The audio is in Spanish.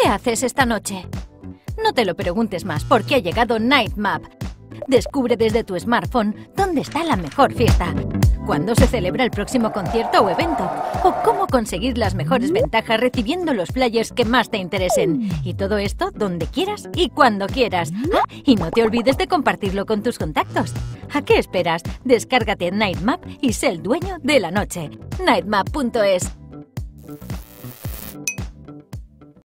¿Qué haces esta noche? No te lo preguntes más porque ha llegado Nightmap. Descubre desde tu smartphone dónde está la mejor fiesta, cuándo se celebra el próximo concierto o evento, o cómo conseguir las mejores ventajas recibiendo los flyers que más te interesen. Y todo esto donde quieras y cuando quieras. Ah, y no te olvides de compartirlo con tus contactos. ¿A qué esperas? Descárgate Nightmap y sé el dueño de la noche. Nightmap.es